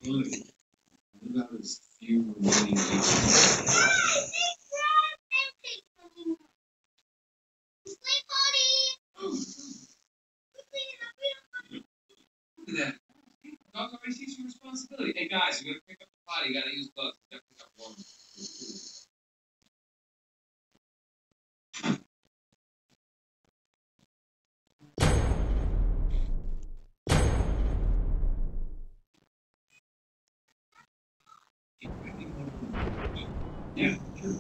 About as few remaining agents. Look at that. Dog always takes your responsibility. Hey guys, you're gonna pick up the potty, you gotta use gloves. You gotta pick up one. Yeah, sure.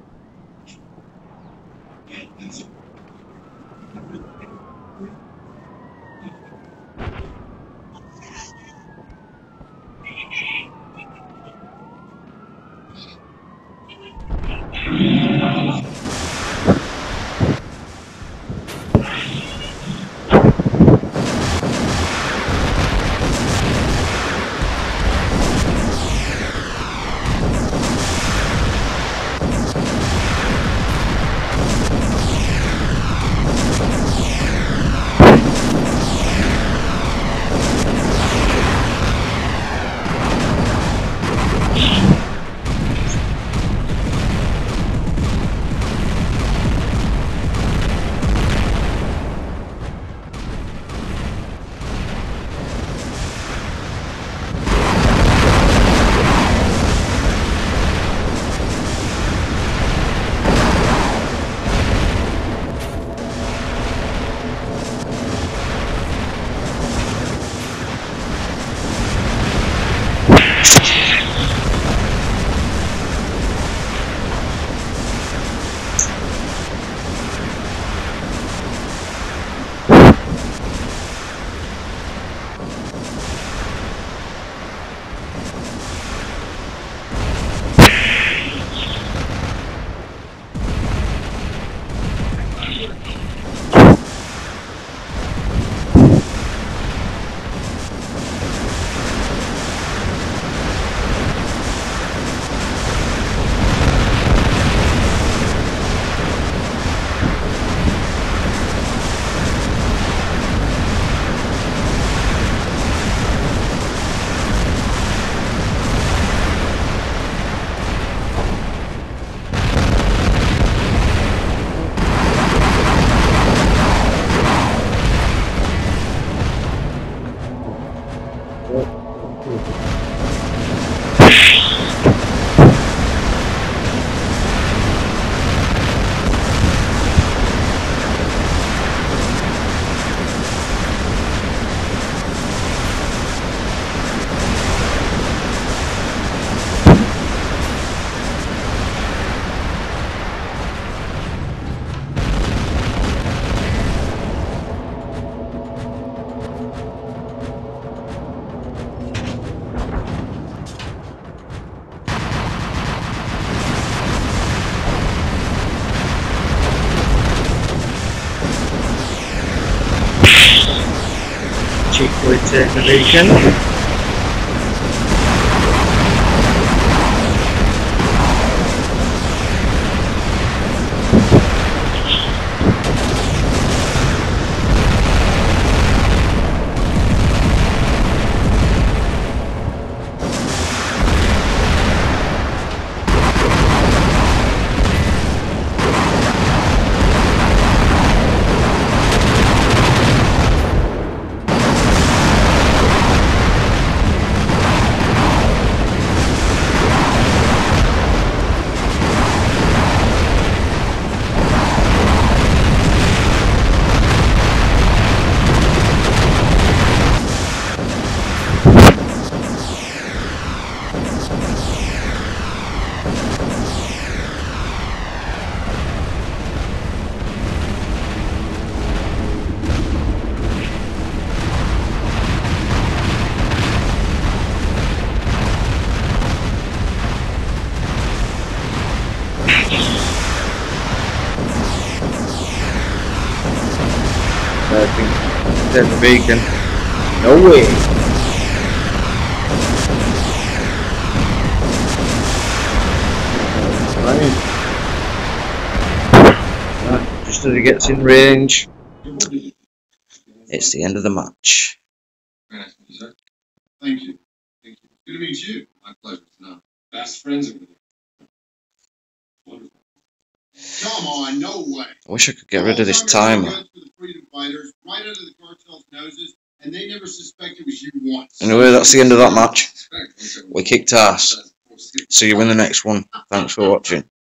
With the bacon. I think that's the bacon. No way. Just as he gets in range, it's the end of the match. Thank you. Thank you. Good to meet you. My pleasure. No. Best friends over there. Wonderful. Come on, no way. I wish I could get rid of this timer. For the freedom fighters, right under the cartel's noses, and they never suspect it was you once. Anyway, that's the end of that match. We kicked ass. See you in the next one. Thanks for watching.